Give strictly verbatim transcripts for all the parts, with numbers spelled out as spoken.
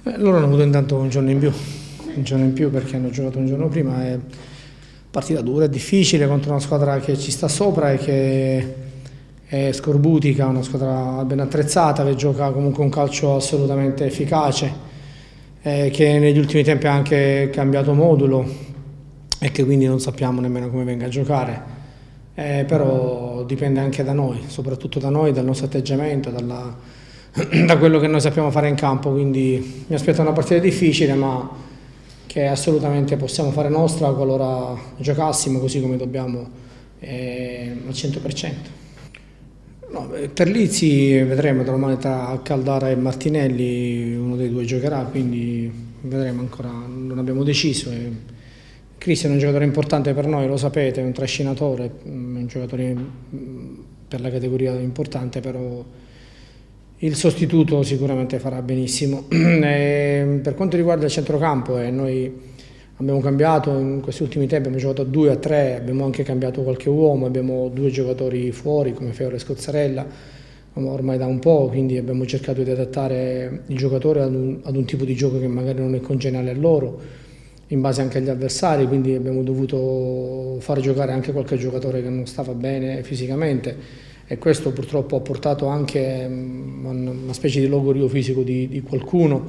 Eh, loro hanno avuto intanto un giorno in più, un giorno in più perché hanno giocato un giorno prima. È partita dura, è difficile contro una squadra che ci sta sopra e che è scorbutica, una squadra ben attrezzata che gioca comunque un calcio assolutamente efficace, eh, che negli ultimi tempi ha anche cambiato modulo e che quindi non sappiamo nemmeno come venga a giocare. Eh, però dipende anche da noi, soprattutto da noi, dal nostro atteggiamento, dalla, da quello che noi sappiamo fare in campo, quindi mi aspetta una partita difficile ma che assolutamente possiamo fare nostra qualora giocassimo così come dobbiamo eh, al cento per cento. No, per Lizzi vedremo domani tra Caldara e Martinelli, uno dei due giocherà, quindi vedremo ancora, non abbiamo deciso. E Cristian è un giocatore importante per noi, lo sapete, è un trascinatore, è un giocatore per la categoria importante, però il sostituto sicuramente farà benissimo. E per quanto riguarda il centrocampo, eh, noi abbiamo cambiato in questi ultimi tempi, abbiamo giocato a due, a tre, abbiamo anche cambiato qualche uomo, abbiamo due giocatori fuori come Feore e Scozzarella, ormai da un po', quindi abbiamo cercato di adattare il giocatore ad un, ad un tipo di gioco che magari non è congeniale a loro, in base anche agli avversari, quindi abbiamo dovuto far giocare anche qualche giocatore che non stava bene fisicamente e questo purtroppo ha portato anche una specie di logorio fisico di, di qualcuno.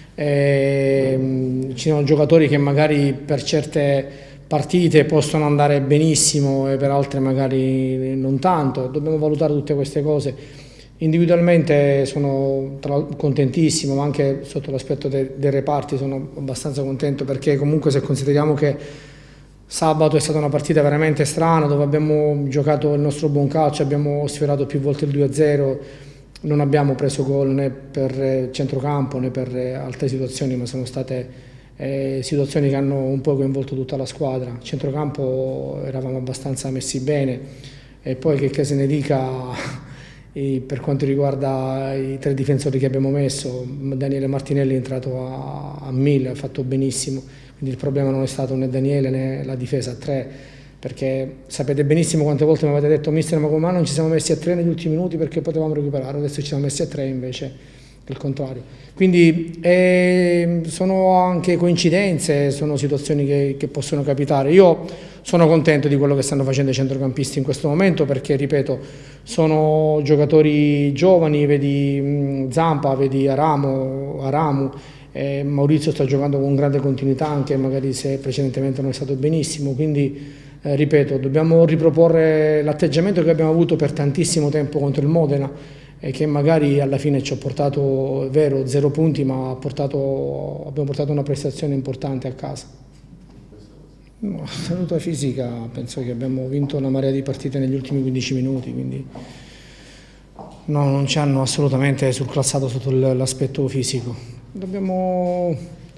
E ci sono giocatori che magari per certe partite possono andare benissimo e per altre magari non tanto, dobbiamo valutare tutte queste cose. Individualmente sono contentissimo, ma anche sotto l'aspetto dei, dei reparti sono abbastanza contento perché comunque se consideriamo che sabato è stata una partita veramente strana dove abbiamo giocato il nostro buon calcio, abbiamo sfiorato più volte il due a zero, non abbiamo preso gol né per centrocampo né per altre situazioni, ma sono state eh, situazioni che hanno un po' coinvolto tutta la squadra. Centrocampo eravamo abbastanza messi bene e poi che, che se ne dica e per quanto riguarda i tre difensori che abbiamo messo, Daniele Martinelli è entrato a, a mille, ha fatto benissimo, quindi il problema non è stato né Daniele né la difesa a tre, perché sapete benissimo quante volte mi avete detto mister ma come mai non ci siamo messi a tre negli ultimi minuti perché potevamo recuperare, adesso ci siamo messi a tre invece il contrario. Quindi eh, sono anche coincidenze, sono situazioni che, che possono capitare. Io sono contento di quello che stanno facendo i centrocampisti in questo momento perché, ripeto, sono giocatori giovani, vedi mh, Zampa, vedi Aramu, Aramu eh, Maurizio sta giocando con grande continuità anche magari se precedentemente non è stato benissimo, quindi eh, ripeto, dobbiamo riproporre l'atteggiamento che abbiamo avuto per tantissimo tempo contro il Modena e che magari alla fine ci ha portato, è vero, zero punti, ma ha portato, abbiamo portato una prestazione importante a casa. No, salute fisica, penso che abbiamo vinto una marea di partite negli ultimi quindici minuti, quindi no, non ci hanno assolutamente surclassato sotto l'aspetto fisico. Dobbiamo,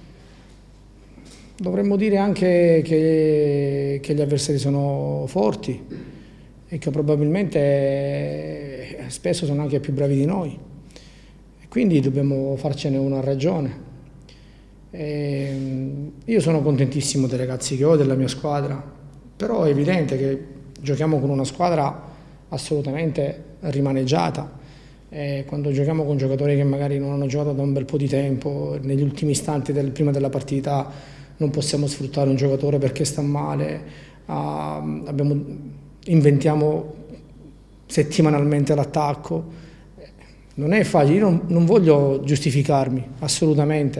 dovremmo dire anche che, che gli avversari sono forti e che probabilmente spesso sono anche più bravi di noi e quindi dobbiamo farcene una ragione. E io sono contentissimo dei ragazzi che ho, della mia squadra, però è evidente che giochiamo con una squadra assolutamente rimaneggiata e quando giochiamo con giocatori che magari non hanno giocato da un bel po' di tempo, negli ultimi istanti del, prima della partita non possiamo sfruttare un giocatore perché sta male, uh, abbiamo, inventiamo settimanalmente l'attacco, non è facile, io non, non voglio giustificarmi assolutamente,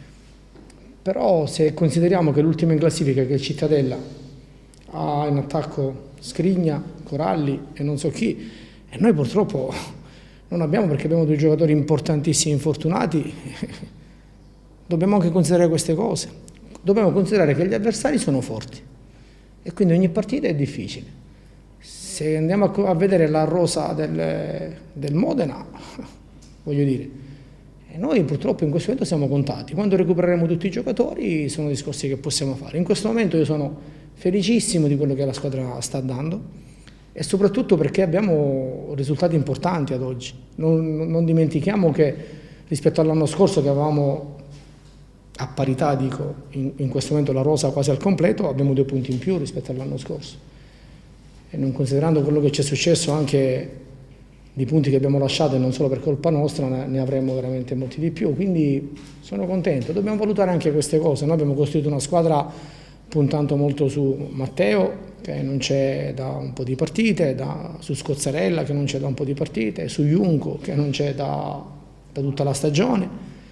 però se consideriamo che l'ultima in classifica che è Cittadella ha in attacco Scrigna, Coralli e non so chi, e noi purtroppo non abbiamo perché abbiamo due giocatori importantissimi infortunati, dobbiamo anche considerare queste cose, dobbiamo considerare che gli avversari sono forti e quindi ogni partita è difficile. Se andiamo a vedere la rosa del, del Modena, voglio dire, noi purtroppo in questo momento siamo contati. Quando recupereremo tutti i giocatori sono discorsi che possiamo fare. In questo momento io sono felicissimo di quello che la squadra sta dando e soprattutto perché abbiamo risultati importanti ad oggi. Non, non dimentichiamo che rispetto all'anno scorso che avevamo a parità, dico, in, in questo momento la rosa quasi al completo, abbiamo due punti in più rispetto all'anno scorso. E non considerando quello che ci è successo anche di punti che abbiamo lasciato e non solo per colpa nostra, ne avremo veramente molti di più, quindi sono contento. Dobbiamo valutare anche queste cose. Noi abbiamo costruito una squadra puntando molto su Matteo, che non c'è da un po' di partite, da, su Scozzarella, che non c'è da un po' di partite, su Junco, che non c'è da, da tutta la stagione.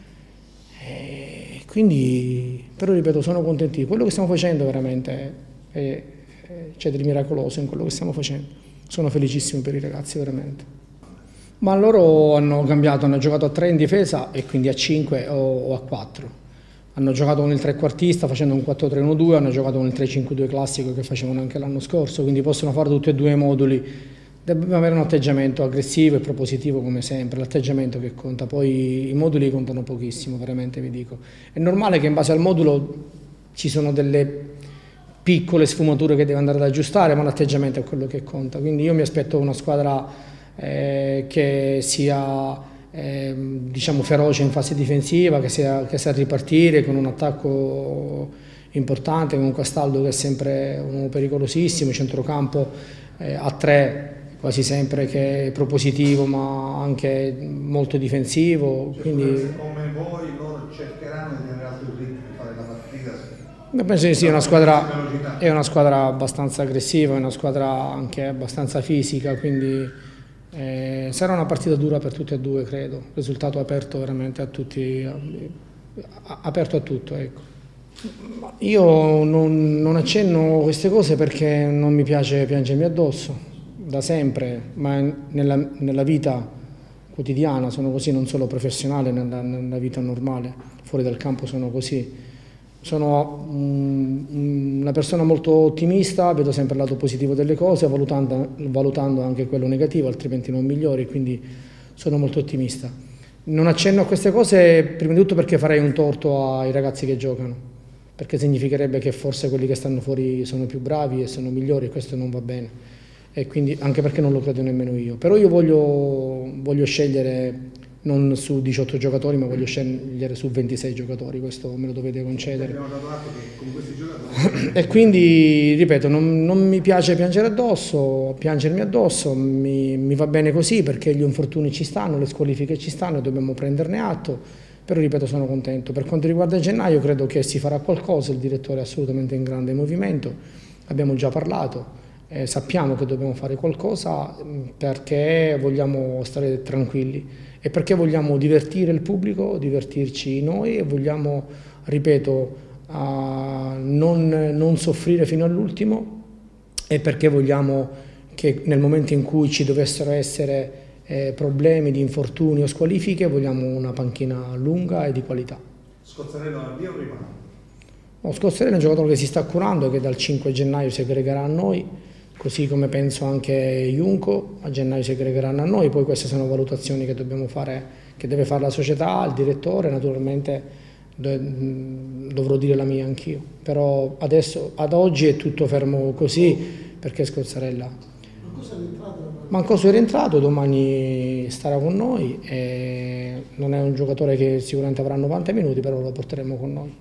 E quindi, però ripeto, sono contenti. Quello che stiamo facendo veramente è, c'è del miracoloso in quello che stiamo facendo. Sono felicissimo per i ragazzi, veramente. Ma loro hanno cambiato, hanno giocato a tre in difesa e quindi a cinque o, o a quattro. Hanno giocato con il trequartista facendo un quattro tre uno due, hanno giocato con il tre cinque due classico che facevano anche l'anno scorso, quindi possono fare tutti e due i moduli. Dobbiamo avere un atteggiamento aggressivo e propositivo come sempre, l'atteggiamento che conta, poi i moduli contano pochissimo, veramente vi dico. È normale che in base al modulo ci sono delle piccole sfumature che deve andare ad aggiustare, ma l'atteggiamento è quello che conta, quindi io mi aspetto una squadra Eh, che sia eh, diciamo feroce in fase difensiva, che sia, che sa ripartire con un attacco importante, con un Castaldo che è sempre un uomo pericolosissimo, centrocampo eh, a tre quasi sempre, che è propositivo ma anche molto difensivo. Cioè, quindi come voi loro cercheranno di tenere alto il ritmo, di fare la partita. Io penso che sia una squadra, è una squadra abbastanza aggressiva, è una squadra anche abbastanza fisica, quindi Eh, sarà una partita dura per tutti e due, credo. Risultato aperto veramente a tutti, a, aperto a tutto, ecco. Io non, non accenno queste cose perché non mi piace piangermi addosso, da sempre, ma nella, nella vita quotidiana sono così, non solo professionale, nella, nella vita normale, fuori dal campo sono così. Sono um, una persona molto ottimista, vedo sempre il lato positivo delle cose, valutando, valutando anche quello negativo, altrimenti non migliori, quindi sono molto ottimista. Non accenno a queste cose prima di tutto perché farei un torto ai ragazzi che giocano, perché significherebbe che forse quelli che stanno fuori sono più bravi e sono migliori e questo non va bene, e quindi, anche perché non lo credo nemmeno io. Però io voglio, voglio scegliere non su diciotto giocatori, ma voglio scegliere su ventisei giocatori, questo me lo dovete concedere. Abbiamo dato atto che con questi giocatori... E quindi, ripeto, non, non mi piace piangere addosso, piangermi addosso, mi, mi va bene così perché gli infortuni ci stanno, le squalifiche ci stanno e dobbiamo prenderne atto, però ripeto sono contento. Per quanto riguarda gennaio credo che si farà qualcosa, il direttore è assolutamente in grande movimento, abbiamo già parlato. Eh, sappiamo che dobbiamo fare qualcosa perché vogliamo stare tranquilli e perché vogliamo divertire il pubblico, divertirci noi e vogliamo, ripeto, uh, non, non soffrire fino all'ultimo, e perché vogliamo che nel momento in cui ci dovessero essere eh, problemi di infortuni o squalifiche vogliamo una panchina lunga e di qualità. Scozzarella al via o rimane? No, Scozzarella è un giocatore che si sta curando e che dal cinque gennaio si aggregherà a noi, così come penso anche Junco, a gennaio si aggregheranno a noi, poi queste sono valutazioni che dobbiamo fare, che deve fare la società, il direttore, naturalmente dovrò dire la mia anch'io, però adesso, ad oggi è tutto fermo così, perché Scozzarella Mancoso è rientrato, domani starà con noi, e non è un giocatore che sicuramente avrà novanta minuti, però lo porteremo con noi.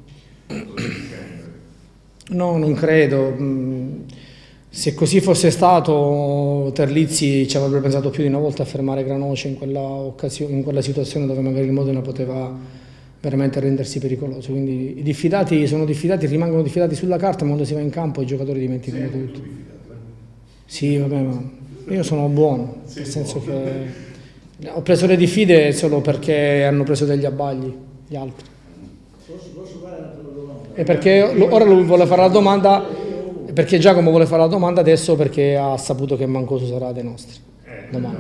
No, non credo. Se così fosse stato, Terlizzi ci avrebbe pensato più di una volta a fermare Granoce in quella, occasione, in quella situazione dove magari il Modena poteva veramente rendersi pericoloso. Quindi i diffidati sono diffidati, rimangono diffidati sulla carta, ma quando si va in campo i giocatori dimenticano tutto. Sì, vabbè, ma io sono buono, nel senso che ho preso le diffide solo perché hanno preso degli abbagli gli altri. E perché ora lui vuole fare la domanda. Perché Giacomo vuole fare la domanda adesso perché ha saputo che Mancoso sarà dei nostri domani.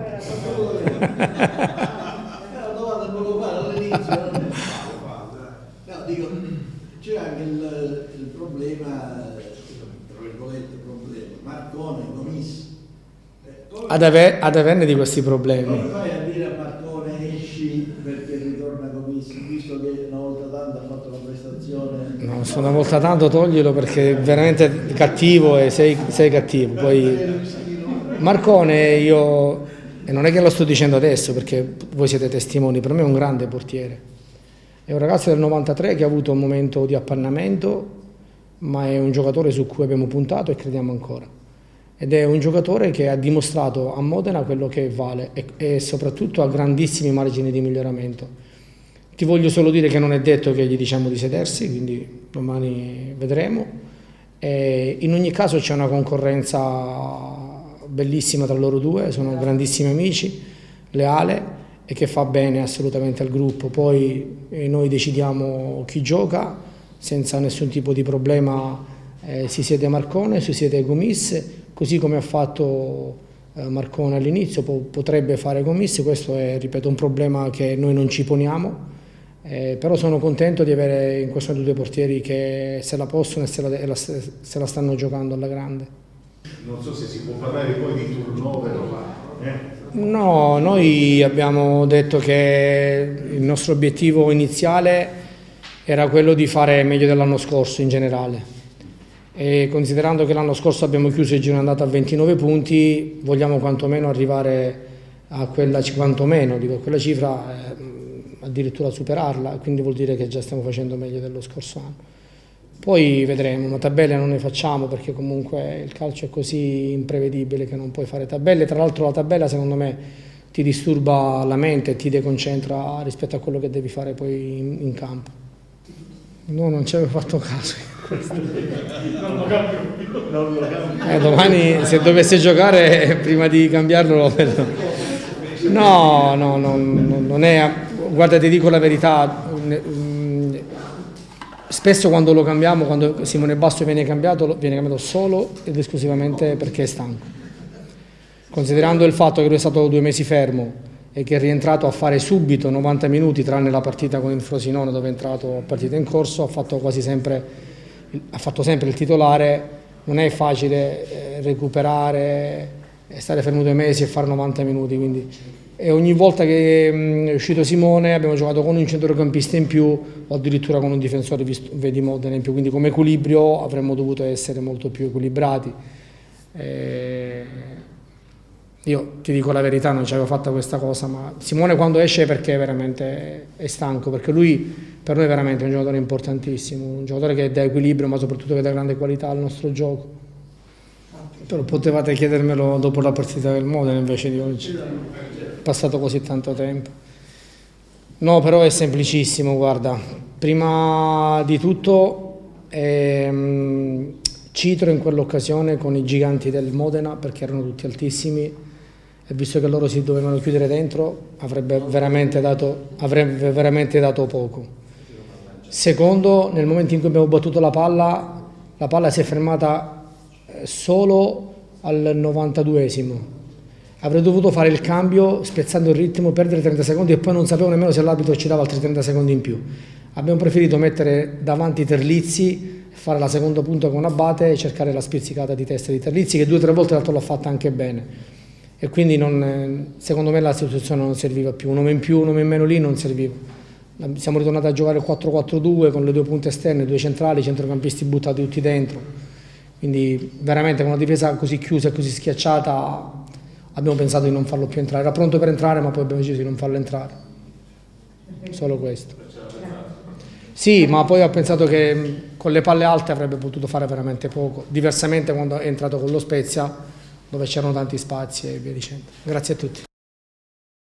La domanda volevo fare all'inizio. No, dico, c'è anche il, il problema, tra virgolette problema, Marcone, Gomis. Ad, ave, ad averne di questi problemi. Come fai a dire a Marcone esci perché ritorna Gomis, visto che una volta tanto ha fatto la prestazione? No, se una volta tanto toglielo perché è veramente cattivo e sei, sei cattivo. Poi Marcone io, e non è che lo sto dicendo adesso perché voi siete testimoni, per me è un grande portiere. È un ragazzo del novantatré che ha avuto un momento di appannamento, ma è un giocatore su cui abbiamo puntato e crediamo ancora. ed è un giocatore che ha dimostrato a Modena quello che vale e, e soprattutto ha grandissimi margini di miglioramento. Ti voglio solo dire che non è detto che gli diciamo di sedersi, quindi domani vedremo. E in ogni caso c'è una concorrenza bellissima tra loro due, sono grandissimi amici, leale e che fa bene assolutamente al gruppo. Poi eh, noi decidiamo chi gioca senza nessun tipo di problema, eh, si siede Marcone, si siede Gomis, così come ha fatto eh, Marcone all'inizio, po potrebbe fare Gomis. Questo è, ripeto, un problema che noi non ci poniamo. Eh, però sono contento di avere in questo momento due portieri che se la possono e se la, e la, se la stanno giocando alla grande. Non so se si può parlare poi di turnover. Eh? No, noi abbiamo detto che il nostro obiettivo iniziale era quello di fare meglio dell'anno scorso in generale. E considerando che l'anno scorso abbiamo chiuso il giro andata a ventinove punti, vogliamo quantomeno arrivare a quella, quantomeno, dico, a quella cifra. Eh, addirittura superarla, quindi vuol dire che già stiamo facendo meglio dello scorso anno. Poi vedremo, ma tabelle non ne facciamo perché comunque il calcio è così imprevedibile che non puoi fare tabelle. Tra l'altro la tabella secondo me ti disturba la mente e ti deconcentra rispetto a quello che devi fare poi in, in campo. No, non ci avevo fatto caso. Non lo cambio più. Non lo cambio. Eh, domani se dovesse giocare prima di cambiarlo lo vedo. No, no, no, no, non è... Guarda, ti dico la verità, spesso quando lo cambiamo, quando Simone Basso viene cambiato, viene cambiato solo ed esclusivamente perché è stanco. Considerando il fatto che lui è stato due mesi fermo e che è rientrato a fare subito novanta minuti, tranne la partita con il Frosinone dove è entrato a partita in corso, ha fatto quasi sempre, ha fatto sempre il titolare, non è facile recuperare, stare fermo due mesi e fare novanta minuti, quindi... E ogni volta che è uscito Simone abbiamo giocato con un centrocampista in più o addirittura con un difensore, visto, vedi Modena in più, quindi come equilibrio avremmo dovuto essere molto più equilibrati. E io ti dico la verità, non ci avevo fatto questa cosa, ma Simone quando esce è perché veramente è stanco, perché lui per noi è veramente un giocatore importantissimo, un giocatore che dà equilibrio ma soprattutto che dà grande qualità al nostro gioco. Però potevate chiedermelo dopo la partita del Modena invece di oggi. È passato così tanto tempo. No, però è semplicissimo, guarda. Prima di tutto ehm, Citro in quell'occasione con i giganti del Modena, perché erano tutti altissimi, e visto che loro si dovevano chiudere dentro, avrebbe veramente dato, avrebbe veramente dato poco. Secondo, nel momento in cui abbiamo battuto la palla, la palla si è fermata solo al novantaduesimo. Avrei dovuto fare il cambio spezzando il ritmo, perdere trenta secondi e poi non sapevo nemmeno se l'arbitro ci dava altri trenta secondi in più. Abbiamo preferito mettere davanti Terlizzi, fare la seconda punta con Abate e cercare la spizzicata di testa di Terlizzi, che due o tre volte l'altro l'ha fatta anche bene. E quindi non, secondo me la situazione non serviva più, un uomo in più, un uomo in meno lì non serviva. Siamo ritornati a giocare il quattro quattro due con le due punte esterne, due centrali, i centrocampisti buttati tutti dentro. Quindi veramente con una difesa così chiusa e così schiacciata abbiamo pensato di non farlo più entrare. Era pronto per entrare ma poi abbiamo deciso di non farlo entrare. Solo questo. Sì, ma poi ho pensato che con le palle alte avrebbe potuto fare veramente poco. Diversamente quando è entrato con lo Spezia, dove c'erano tanti spazi e via dicendo. Grazie a tutti.